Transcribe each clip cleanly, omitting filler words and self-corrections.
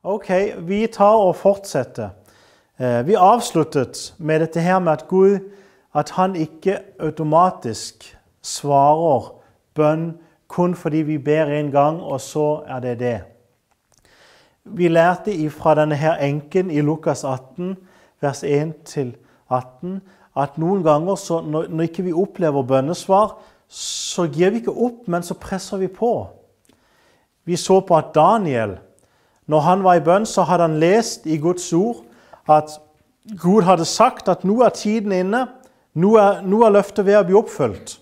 Ok, vi tar og fortsetter. Vi avsluttet med dette her med at Gud, at han ikke automatisk svarer bønn kun fordi vi ber en gang, og så er det det. Vi lærte fra denne her enken i Lukas 18, vers 1-18, at noen ganger, så når ikke vi opplever bønnesvar, så gir vi ikke opp, men så presser vi på. Vi så på at Daniel, når han var i bønn, så hadde han lest i Guds ord at Gud hadde sagt at nå er tiden inne, nå er løftet ved å bli oppfylt.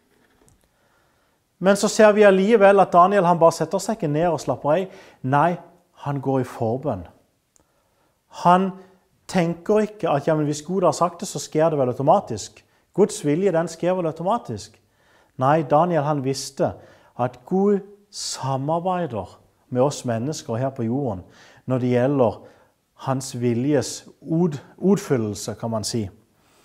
Men så ser vi alligevel at Daniel han bare setter seg ikke ned og slapper av. Nei, han går i forbønn. Han tenker ikke at ja, men hvis Gud har sagt det, så sker det vel automatisk. Guds vilje, den sker vel automatisk. Nei, Daniel han visste at Gud samarbeider med oss mennesker her på jorden når det gjelder hans viljes utfyllelse, kan man si.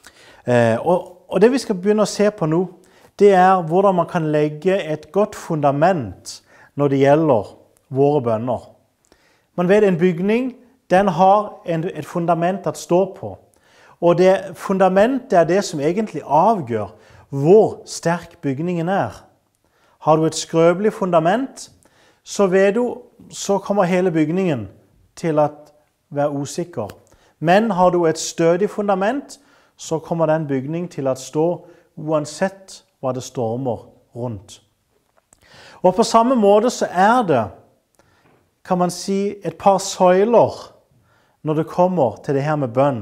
Og det vi skal begynne å se på nå, det er hvordan man kan legge et godt fundament når det gjelder våre bønner. Man vet en bygning, den har et fundament å stå på. Og det fundamentet er det som egentlig avgjør hvor sterk bygningen er. Har du et skrøbelig fundament, så vet du, så kommer hele bygningen til å være usikker. Men har du et stødig fundament, så kommer den bygningen til å stå uansett hva det stormer rundt. Og på samme måte så er det, kan man si, et par søyler når det kommer til det her med bønn,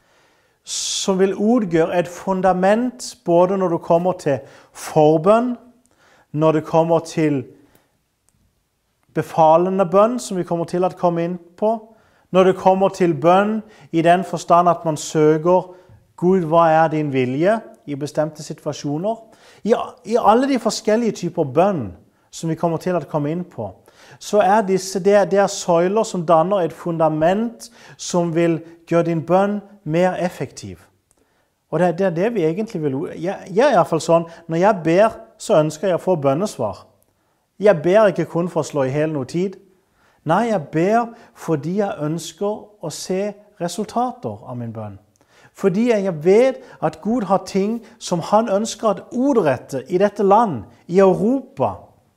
som vil utgjøre et fundament både når det kommer til forbønn, når det kommer til befalende bønn, som vi kommer til å komme inn på, når det kommer til bønn i den forstand at man søker Gud, hva er din vilje i bestemte situasjoner? I alle de forskjellige typer bønn som vi kommer til å komme inn på, så er det er søyler som danner et fundament som vil gjøre din bønn mer effektiv. Og det er det vi egentlig vil. Jeg er i hvert fall sånn, når jeg ber, så ønsker jeg å få bønnesvar. Jeg ber ikke kun for å slå i hjel noe tid. Nei, jeg ber fordi jeg ønsker å se resultater av min bønn. Fordi jeg vet at Gud har ting som han ønsker å utrette i dette land, i Europa.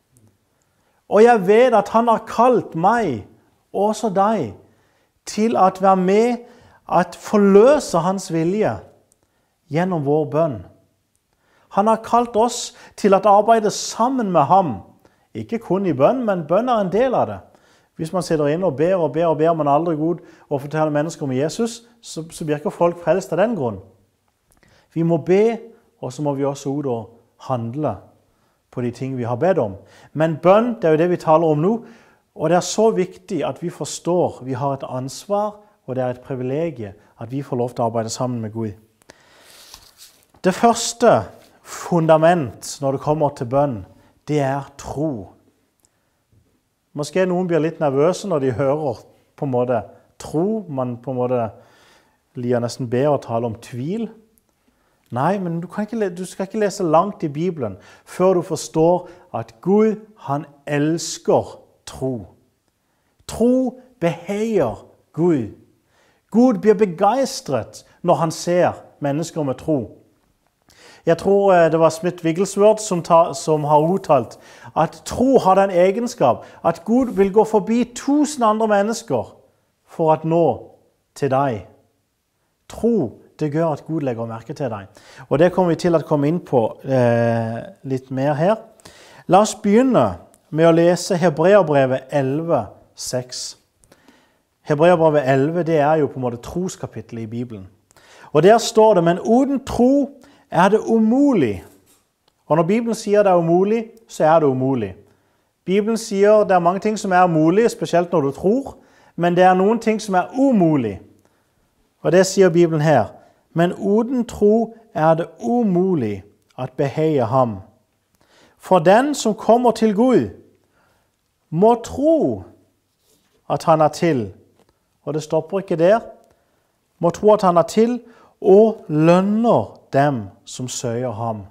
Og jeg vet at han har kalt meg, og også deg, til å være med at forløse hans vilje gjennom vår bønn. Han har kalt oss til å arbeide sammen med ham. Ikke kun i bønn, men bønn er en del av det. Hvis man sitter inn og ber, men aldri god og forteller mennesker om Jesus, så blir ikke folk frelst av den grunn. Vi må be, og så må vi også ut og handle på de ting vi har bedt om. Men bønn, det er jo det vi taler om nå, og det er så viktig at vi forstår, vi har et ansvar, og det er et privilegie at vi får lov til å arbeide sammen med Gud. Det første fundament når det kommer til bønn, det er tro. Måske noen blir litt nervøse når de hører på en måte tro. Man på en måte liker nesten bedre å tale om tvil. Nei, men du skal ikke lese langt i Bibelen før du forstår at Gud, han elsker tro. Tro beheier Gud. Gud blir begeistret når han ser mennesker med tro. Jeg tror det var Smith Wigglesworth som har uttalt at tro har den egenskap at Gud vil gå forbi 1000 andre mennesker for å nå til deg. Tro, det gjør at Gud legger merke til deg. Og det kommer vi til å komme inn på litt mer her. La oss begynne med å lese Hebreerbrevet 11:6. Hebreerbrevet 11, det er jo på en måte troskapittelet i Bibelen. Og der står det, men uten tro er det umulig. Og når Bibelen sier det er umulig, så er det umulig. Bibelen sier det er mange ting som er umulig, spesielt når du tror, men det er noen ting som er umulig. Og det sier Bibelen her. Men uten tro er det umulig at beheie ham. For den som kommer til Gud, må tro at han er til. Og det stopper ikke der. Må tro at han er til, og lønner dem som søker ham.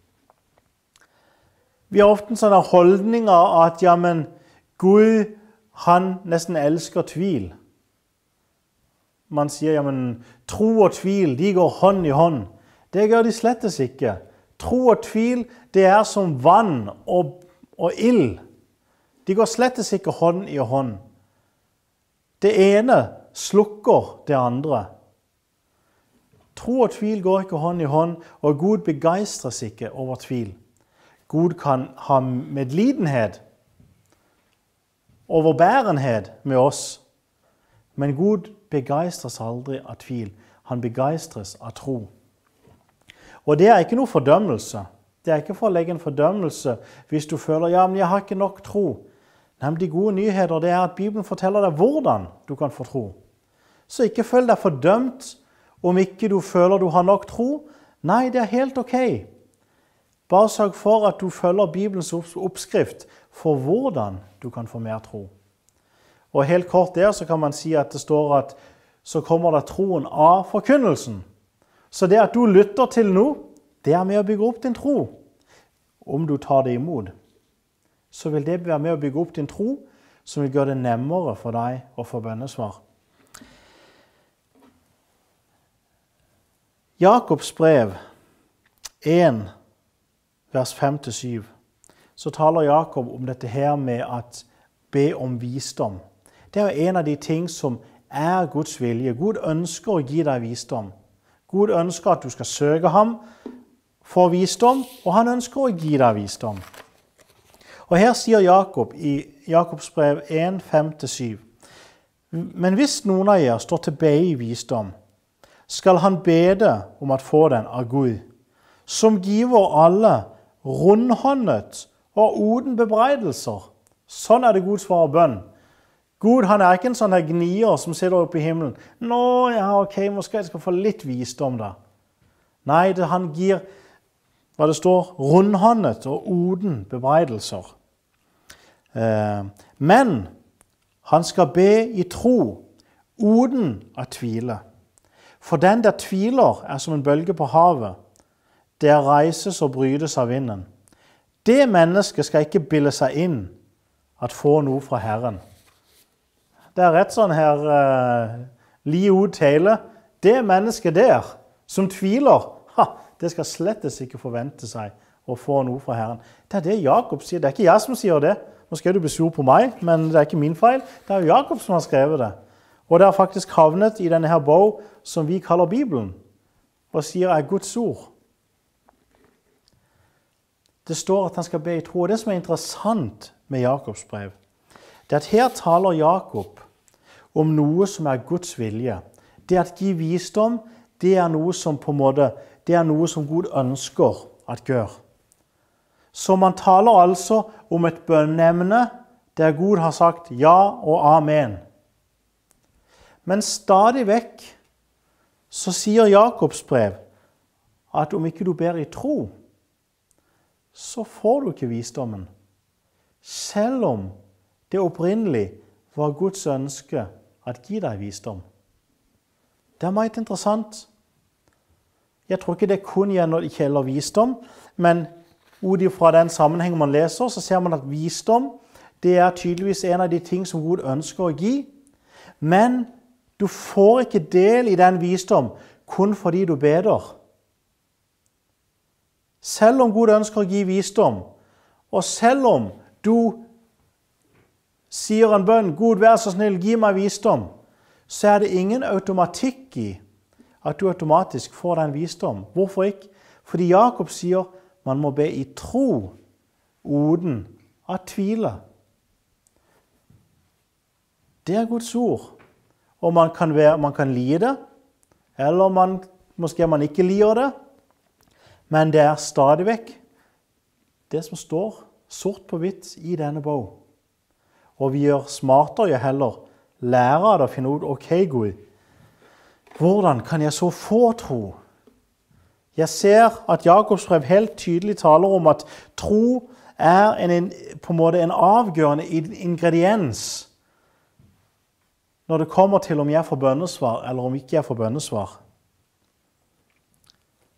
Vi har ofte sånne holdninger at ja, men Gud, han nesten elsker tvil. Man sier, ja, men tro og tvil, de går hånd i hånd. Det gjør de slettes ikke. Tro og tvil, det er som vann og ild. De går slettes ikke hånd i hånd. Det ene slukker det andre. Tro og tvil går ikke hånd i hånd, og Gud begeistres ikke over tvil. Gud kan ha medlidenhet, overbærenhet med oss, men Gud begeistres aldri av tvil. Han begeistres av tro. Og det er ikke noe fordømmelse. Det er ikke for å legge en fordømmelse hvis du føler, ja, men jeg har ikke nok tro. Nei, men de gode nyheter det er at Bibelen forteller deg hvordan du kan få tro. Så ikke følg deg fordømt om ikke du føler du har nok tro. Nei, det er helt ok. Bare sørg for at du følger Bibelens oppskrift for hvordan du kan få mer tro. Og helt kort der så kan man si at det står at så kommer det troen av forkynnelsen. Så det at du lytter til noe, det er med å bygge opp din tro. Om du tar det imot, så vil det være med å bygge opp din tro, som vil gjøre det nemmere for deg å få bønnesvar. Jakobs brev 1, vers 5-7, så taler Jakob om dette her med at be om visdom. Det er en av de ting som er Guds vilje. Gud ønsker å gi deg visdom. Gud ønsker at du skal søke ham for visdom, og han ønsker å gi deg visdom. Og her sier Jakob i Jakobs brev 1, 5-7, men hvis noen av dere står til be i visdom, skal han bede om at få den av Gud, som giver alle rundhåndet og uten bebreidelser. Sånn er det Gud svarer bønn. Gud, han er ikke en sånn her gnier som sitter oppe i himmelen. Nå, ja, ok, måske jeg skal få litt visdom da. Nei, han gir, hva det står, rundhåndet og uten bebreidelser. Men han skal be i tro, uten å tvile. For den der tviler er som en bølge på havet, der reises og brytes av vinden. Det mennesket skal ikke bilde seg inn at få noe fra Herren. Det er rett sånn her, li ut hele. Det mennesket der som tviler, det skal slettes ikke forvente seg å få noe fra Herren. Det er det Jakob sier. Det er ikke jeg som sier det. Nå skal du bli sur på meg, men det er ikke min feil. Det er jo Jakob som har skrevet det. Og det har faktisk havnet i denne her bok som vi kaller Bibelen, og sier er Guds ord. Det står at han skal be i tro. Og det som er interessant med Jakobs brev, det er at her taler Jakob om noe som er Guds vilje. Det at gi visdom, det er noe som på en måte, det er noe som Gud ønsker at gjør. Så man taler altså om et bønneemne der Gud har sagt ja og amen. Men stadig vekk så sier Jakobs brev at om ikke du ber i tro, så får du ikke visdommen. Selv om det opprinnelig var Guds ønske at gi deg visdom. Det er meget interessant. Jeg tror ikke det kun gjelder visdom, men ut fra den sammenhengen man leser, så ser man at visdom, det er tydeligvis en av de ting som Gud ønsker å gi. Men du får ikke del i den visdom kun fordi du beder. Selv om Gud ønsker å gi visdom, og selv om du sier en bønn, Gud vær så snill, gi meg visdom, så er det ingen automatikk i at du automatisk får den visdom. Hvorfor ikke? Fordi Jakob sier man må be i tro uten å tvile. Det er Guds ord. Og man kan lide det, eller måske man ikke lider det, men det er stadig vekk det som står sort på hvitt i denne bok. Og vi gjør smartere jo heller lære det å finne ut, ok Gud, hvordan kan jeg så få tro? Jeg ser at Jakobs brev helt tydelig taler om at tro er på en måte en avgjørende ingrediens når det kommer til om jeg får bønnesvar eller om ikke jeg får bønnesvar.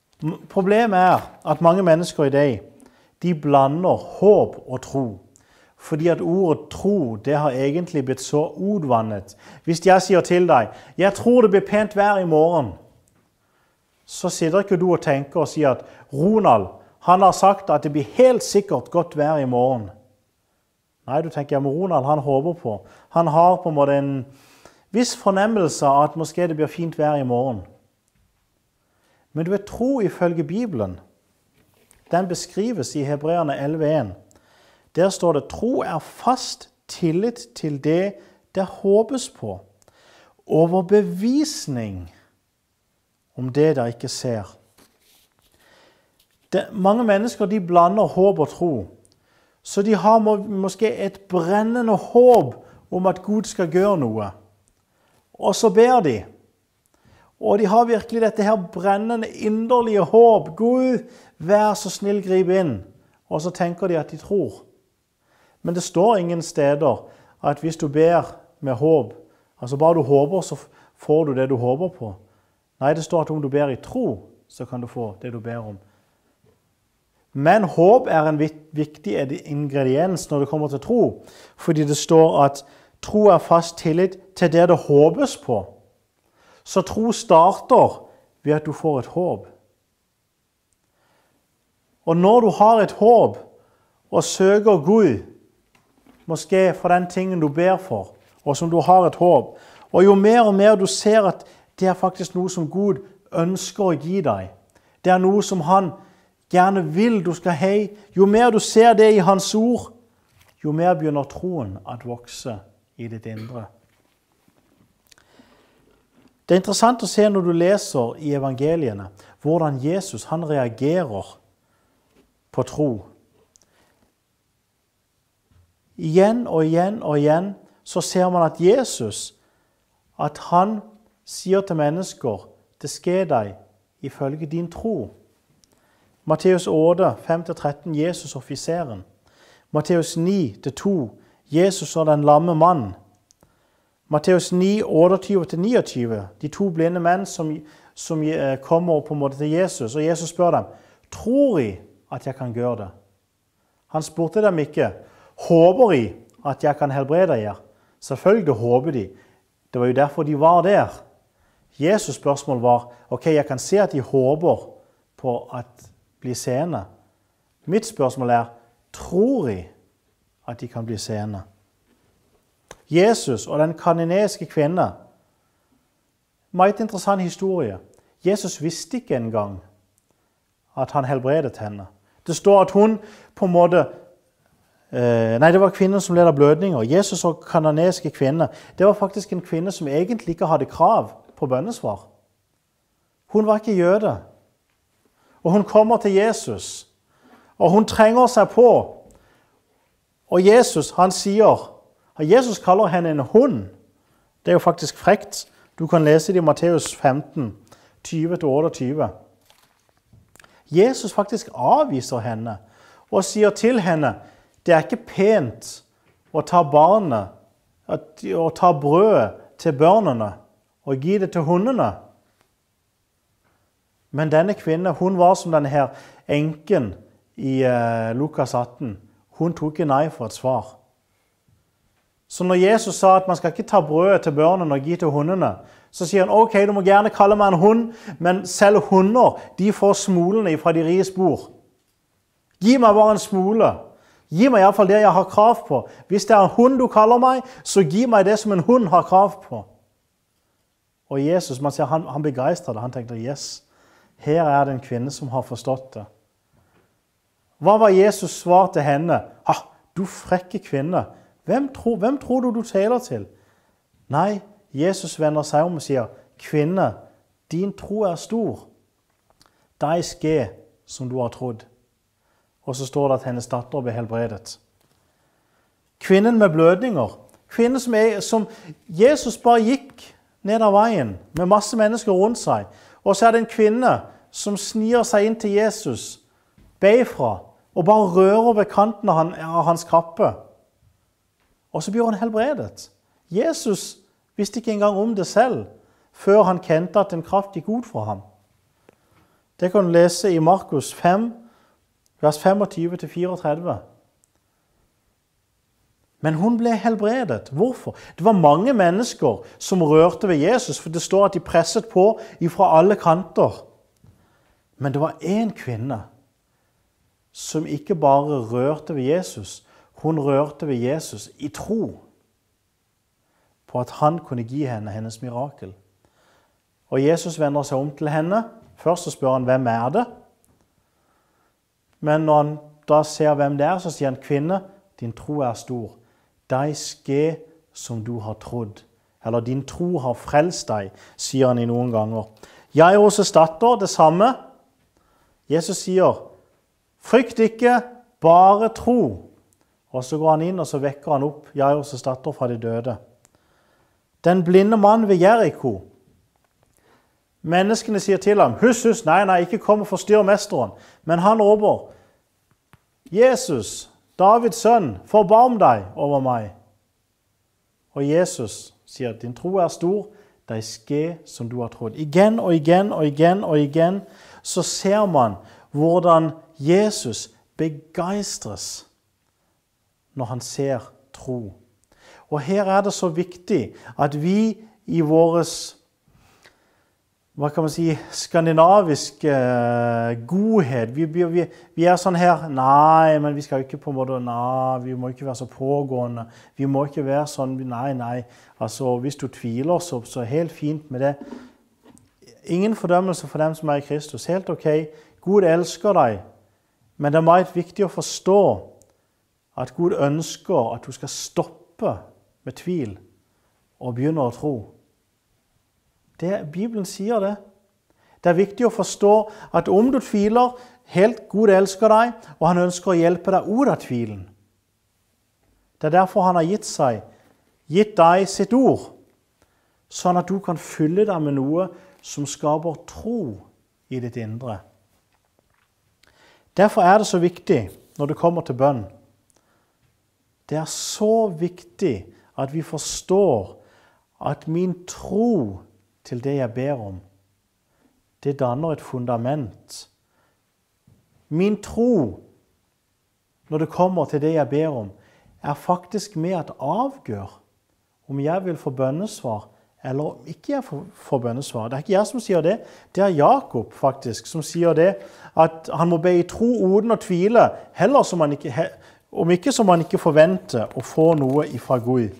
Problemet er at mange mennesker i dag, de blander håp og tro. Fordi at ordet tro, det har egentlig blitt så utvannet. Hvis jeg sier til deg, jeg tror det blir pent vær i morgen, så sitter ikke du og tenker og sier at Ronald, han har sagt at det blir helt sikkert godt vær i morgen. Nei, du tenker, ja, men Ronald, han håper på. Han har på en måte en viss fornemmelse av at måske det blir fint vær i morgen. Men du vet, tro ifølge Bibelen, den beskrives i Hebreerne 11:1. Der står det, tro er fast tillit til det der håpes på, overbevisning om det der ikke ser. Mange mennesker de blander håp og tro, så de har måske et brennende håp om at Gud skal gjøre noe. Og så ber de. Og de har virkelig dette her brennende, inderlige håp. Gud, vær så snill, grip inn. Og så tenker de at de tror. Men det står ingen steder at hvis du ber med håp, altså bare du håper, så får du det du håper på. Nei, det står at om du ber i tro, så kan du få det du ber om. Men håp er en viktig ingrediens når det kommer til tro, fordi det står at tro er fast tillit til det det håpes på. Så tro starter ved at du får et håp. Og når du har et håp og søker Gud, måske for den tingen du ber for, og som du har et håp, og jo mer og mer du ser at det er faktisk noe som Gud ønsker å gi deg, det er noe som han gjerne vil du skal ha, jo mer du ser det i hans ord, jo mer begynner troen at vokse i ditt indre. Det er interessant å se når du leser i evangeliene, hvordan Jesus han reagerer på tro. Igjen og igjen og igjen så ser man at Jesus, at han sier til mennesker, det sker deg ifølge din tro. Matteus 8, 5-13, Jesus offiseren. Matteus 9, 2, Jesus og den lamme mann. Matteus 9, 28-29, de to blinde menn som kommer på en måte til Jesus, og Jesus spør dem, tror I at jeg kan gjøre det? Han spurte dem ikke, håper I at jeg kan helbrede dere? Selvfølgelig håper de. Det var jo derfor de var der. Jesus' spørsmål var, ok, jeg kan se at de håper på at bli seende. Mitt spørsmål er, tror I at de kan bli seende? Jesus og den kananeiske kvinne, meget interessant historie. Jesus visste ikke engang at han helbredet henne. Det står at hun på en måte, det var kvinnen som led av blødninger. Jesus og kananeiske kvinne, det var faktisk en kvinne som egentlig ikke hadde krav på bønnesvar. Hun var ikke jøde. Og hun kommer til Jesus, og hun trenger seg på. Og Jesus, han sier, Jesus kaller henne en hund. Det er jo faktisk frekt. Du kan lese det i Matteus 15, 20-28. Jesus faktisk avviser henne og sier til henne, det er ikke pent å ta barnet, å ta brødet til børnene og gi det til hundene. Men denne kvinnen, hun var som denne her enken i Lukas 18. Hun tok ikke nei for et svar. Så når Jesus sa at man skal ikke ta brødet til børnene og gi til hundene, så sier han, ok, du må gjerne kalle meg en hund, men selv hunder, de får smolene fra de riges bord. Gi meg bare en smole. Gi meg i hvert fall det jeg har krav på. Hvis det er en hund du kaller meg, så gi meg det som en hund har krav på. Og Jesus, man sier, han begeistret det. Han tenkte, yes, her er det en kvinne som har forstått det. Hva var Jesus svar til henne? Ha, du frekke kvinne. Hvem tror du taler til? Nei, Jesus vender seg om og sier, kvinne, din tro er stor. Deg ske som du har trodd. Og så står det at hennes datter ble helbredet. Kvinnen med blødninger. Kvinnen som Jesus bare gikk ned av veien med masse mennesker rundt seg. Og så er det en kvinne som snir seg inn til Jesus, beifra, og bare rører ved kanten av hans kappe. Og så blir han helbredet. Jesus visste ikke engang om det selv, før han kjente at en kraft gikk ut fra ham. Det kan du lese i Markus 5, vers 25-34. Men hun ble helbredet. Hvorfor? Det var mange mennesker som rørte ved Jesus, for det står at de presset på fra alle kanter. Men det var en kvinne som ikke bare rørte ved Jesus, hun rørte ved Jesus i tro på at han kunne gi henne hennes mirakel. Og Jesus vender seg om til henne. Først så spør han, hvem er det? Men når han da ser hvem det er, så sier han, kvinne, din tro er stor. Deg ske som du har trodd. Eller din tro har frelst deg, sier han i noen ganger. Jairus' datter, det samme. Jesus sier, frykt ikke, bare tro. Og så går han inn, og så vekker han opp Jairus' datter fra de døde. Den blinde mann ved Jericho. Menneskene sier til ham, huss, nei, ikke kom og forstyrr mesteren. Men han råper, Jesus, Davids sønn, forbarm deg over meg. Og Jesus sier, din tro er stor, deg ske som du har trodd. Igjen og igjen og igjen og igjen så ser man hvordan Jesus begeistres når han ser tro. Og her er det så viktig at vi i våres, hva kan man si, skandinaviske godhet, vi er sånn her, nei, men vi skal ikke på en måte, nei, vi må ikke være så pågående, vi må ikke være sånn, nei, altså hvis du tviler så helt fint med det. Ingen fordømmelse for dem som er i Kristus, helt ok, Gud elsker deg, men det er meget viktig å forstå at Gud ønsker at du skal stoppe med tvil og begynne å tro. Bibelen sier det. Det er viktig å forstå at om du tviler, helt Gud elsker deg, og han ønsker å hjelpe deg ut av tvilen. Det er derfor han har gitt deg sitt ord, sånn at du kan fylle deg med noe som skaper tro i ditt indre. Derfor er det så viktig når det kommer til bønn. Det er så viktig at vi forstår at min tro til det jeg ber om, det danner et fundament. Min tro, når det kommer til det jeg ber om, er faktisk med at avgjør om jeg vil få bønnesvar, eller om ikke jeg får bønnesvar. Det er ikke jeg som sier det, det er Jakob faktisk som sier det, at han må be i tro uten å tvile, heller som han ikke, om ikke som han ikke forventer å få noe ifra Gud.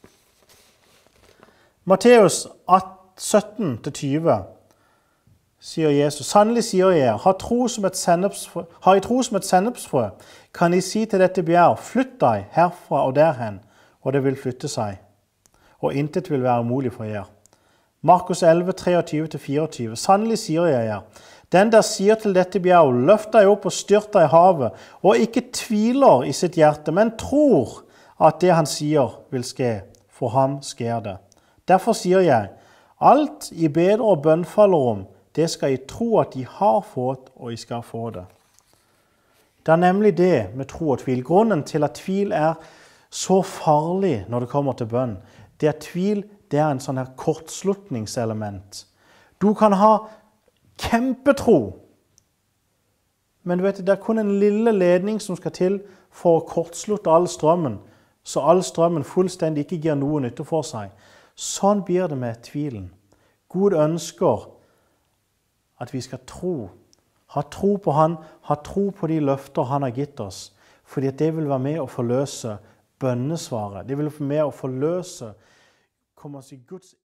Matteus 17-20 sier Jesus, sannelig sier jeg, har I tro som et sennepsfrø, kan I si til dette bjerg, flytt deg herfra og derhen, og det vil flytte seg, og intet vil være umulig for jer. Markus 11, 23-24, sannelig sier jeg, den der sier til dette bjerg, løft deg opp og styrt deg i havet, og ikke tviler i sitt hjerte, men tror at det han sier vil skje, for ham skjer det. Derfor sier jeg, alt I bedre og bønnfaller om, det skal I tro at I har fått, og I skal få det. Det er nemlig det med tro og tvil. Grunnen til at tvil er så farlig når det kommer til bønn, det er tvil, det er en sånn her kortslutningselement. Du kan ha kjempetro, men du vet, det er kun en lille ledning som skal til for å kortslutte all strømmen, så all strømmen fullstendig ikke gir noe nytte for seg. Sånn blir det med tvilen. Gud ønsker at vi skal tro. Ha tro på han, ha tro på de løfter han har gitt oss. Fordi det vil være med å forløse bønnesvaret. Det vil være med å forløse Guds